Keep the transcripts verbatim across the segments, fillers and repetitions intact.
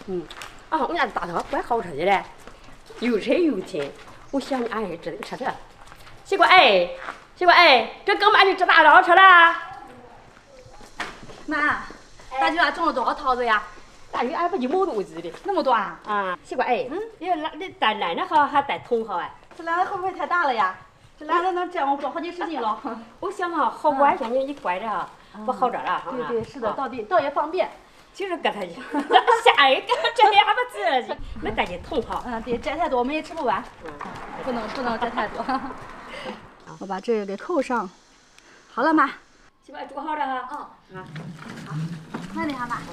嗯，啊，我们家大桃怪好吃的嘞，又脆又甜。我想你哎，这吃这。西瓜哎，西瓜哎，这干嘛去吃大桃吃了？ 妈，大舅啊，种了多少桃子呀？ 大约俺不就毛肚子的， 那么多啊？ 啊，西瓜哎，嗯，你那你带奶奶好还带桶好哎？ 这篮子会不会太大了呀？这篮子能占我装好几十斤了。 我想哈，好乖，像你一乖着哈，不好着了哈。 对对，是的，倒地倒也方便。 就是跟他去，下一个这也还不自己，没带进桶好。 嗯，对，摘太多我们也吃不完，不能不能摘太多。我把这个给扣上，好了妈。 西瓜煮好了哈。 哦。 啊。 好，慢点哈妈。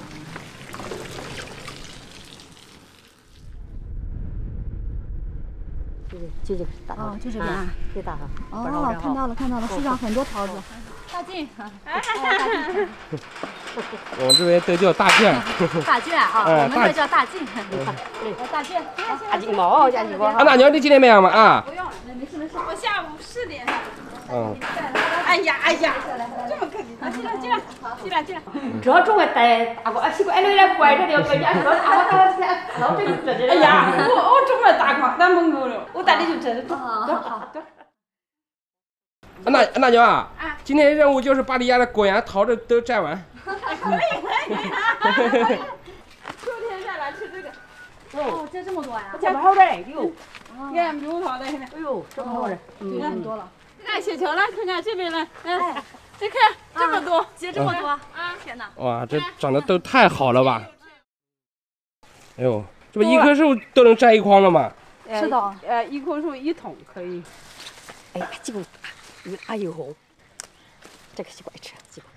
就就就大桃。 哦，就这边啊。 这大桃。 哦，看到了看到了，树上很多桃子。大静，哎，大静。 我们这边都叫大卷。 大卷啊，我们这叫大静。大卷， 大静毛，家媳妇。 啊，大娘，你今天没养吗？啊。 不用，没事没事。 我下午四点。 嗯。 哎呀哎呀，这么客气，进来进来进来进来。 这种个带大瓜，西瓜哎，有点乖着的，跟人家说大瓜大瓜，老这个这这。 哎呀，我我种了大瓜，咱门口了，我带你去吃。走走好。 安大安大娘啊，今天任务就是把你家的果园桃子都摘完。 可以可以。秋天下来吃这个。 哦，这这么多呀？ 这么好点哟。 你看猕猴桃的， 哎呦，这么好的， 对，这么多了。 看雪球了，看看这边了，哎，你看这么多， 结这么多啊！天哪！ 哇，这长得都太好了吧！哎呦，这不一棵树都能摘一筐了吗？ 是的， 呃，一棵树一桶可以。 哎呀，这个哎呦，这个西瓜吃，西瓜。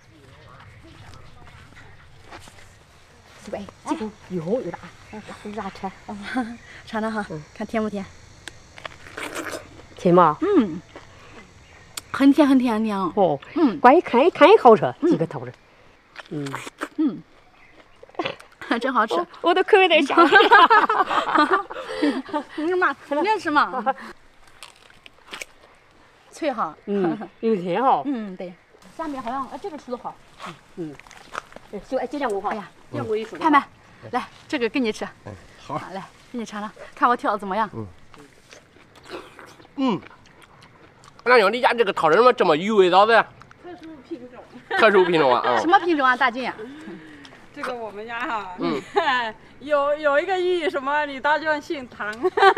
西瓜，这个又红又大，又大吃。 尝尝哈，看甜不甜？ 甜吗？ 嗯，很甜很甜很甜哦。 嗯， 光一看一看也好吃，这个桃子。嗯嗯，真好吃。 我都口味香了。 你嘛，你也吃嘛？脆哈。 嗯，又甜哈。 嗯，对。下面好像哎，这个出的好。 嗯。就哎，就这样我好。 哎呀， 这样我一说。 拍拍，来，这个给你吃。 嗯，好。 来，给你尝尝，看我挑的怎么样？ 嗯。嗯。大娘，你家这个桃子怎么这么有味道的？ 特殊品种。 特殊品种啊！ 什么品种啊，大静？ 这个我们家哈， 嗯， 有有一个寓什么，你大卷姓唐。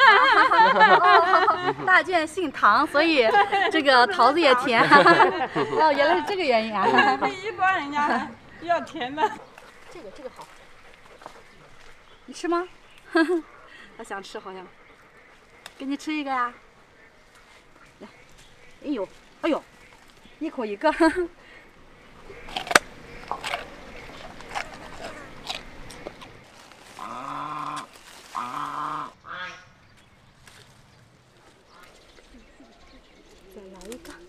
大卷姓唐，所以这个桃子也甜。哦，原来是这个原因啊！ 比一般人家要甜的。 这个这个好，你吃吗？他想吃好像，给你吃一个呀。来，哎呦，哎呦，一口一个。再来一个。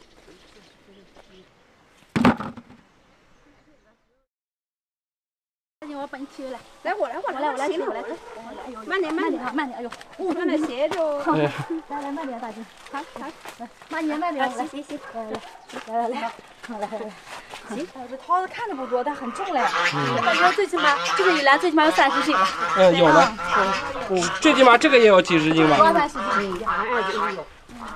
我帮你提来， 来我来我来我来我来提我来提， 慢点慢点啊慢点，哎呦， 慢点斜着。 来来慢点，大姐， 好好， 来妈你也慢点， 行行行， 来来来来来来来来，行，这桃子看着不多，但很重嘞，我感觉最起码这个一篮最起码有三十斤吧。 嗯，有的，嗯，最起码这个也有几十斤吧。 多三十斤， 二斤有。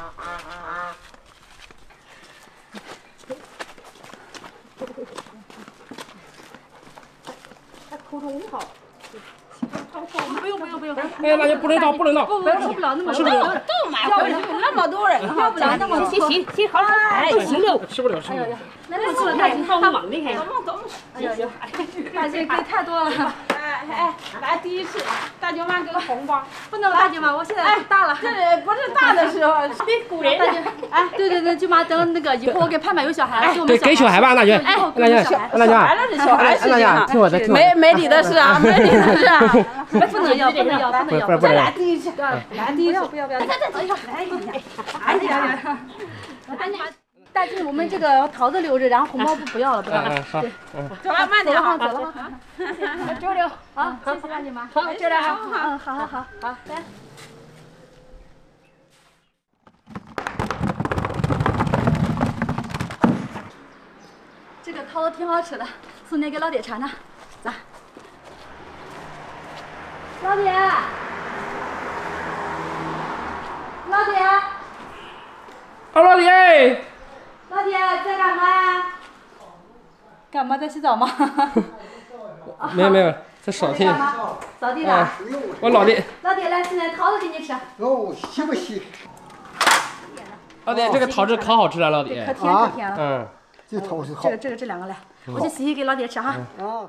口中好。 不用不用不用， 哎，那就不能倒，不能倒， 不不吃不了那么多， 都买回去那么多人， 要不了那么多。 行行行，好，哎，行了， 吃不了，吃不了。 那这做的大姐好忙的很。 怎么怎么？ 哎呦呦，大姐给太多了。 哎哎，来第一次，大舅妈给个红包。 不能大姐妈，我现在大了。 这不是大的时候， 别鼓人。 大姐，哎，对对对，舅妈等那个以后我给盼盼有小孩了，给我们对，给小孩吧，大姐， 哎， 大姐，大姐， 孩子的小孩事情啊， 听我的，听我的。 没没你的事啊，没你的事啊。 不能要，不能要，不能要， 不是不是。 来第一次，来第一次， 不要不要， 再再走一个，来一个，哎呀呀！ 大静，我们这个桃子留着，然后红包不不要了，不要了。 好， 走了，慢点哈， 走了哈。 周六， 好，谢谢大姐妈。 好，周六好， 嗯，好好好，好，来。这个桃子挺好吃的，送你给老爹尝尝，咋？ 老爹，老爹， 啊，老弟， 老爹在干嘛呀？干嘛在洗澡吗？ 没有没有，在扫地。 扫地呢。 我老弟。 老爹来，现在桃子给你吃。 哦，洗不洗？ 老弟，这个桃子可好吃了，老弟。 可甜可甜了。 嗯。 这桃子好。 这个这个这两个来，我去洗洗给老爹吃哈。 啊。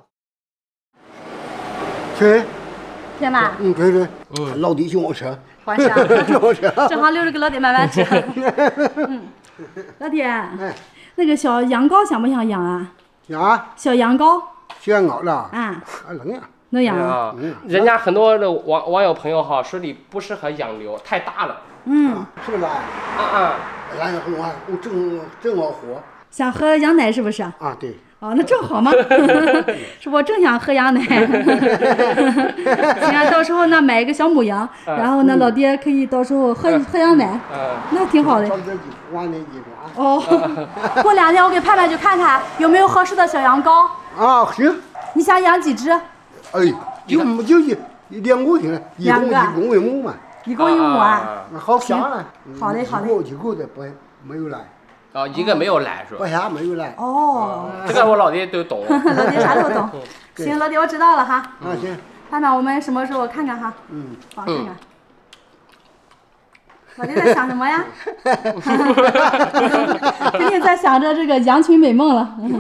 吃。 甜吧？ 嗯，对对。嗯。老弟请我吃。 好吃啊。 好吃。 正好留着给老爹慢慢吃。嗯。老爹，那个小羊羔想不想养啊？ 养。 小羊羔。 小羊羔了。 啊。 啊，能养。 能养啊。 嗯。人家很多的网网友朋友哈说你不适合养牛，太大了。 嗯。 是不是？啊啊。 俺很晚，我正正好喝。 想喝羊奶是不是？ 啊，对。 哦，那正好嘛，是我正想喝羊奶。行啊，到时候呢买一个小母羊，然后呢老爹可以到时候喝喝羊奶，那挺好的。哦，过两天我给盼盼去看看有没有合适的小羊羔。 啊，行。 你想养几只？ 哎，就就一两个行了，一共一共一母嘛。 一共一母啊？ 好下了。 好嘞好嘞。 一个的不没有来。 啊，一个没有来是吧？ 不下没有来。 哦， 这个我老爹都懂。 老爹啥都懂。行，老爹我知道了哈。 啊行。 盼盼我们什么时候看看哈？ 嗯。 好，看看。老爹在想什么呀？肯定在想着这个羊群美梦了。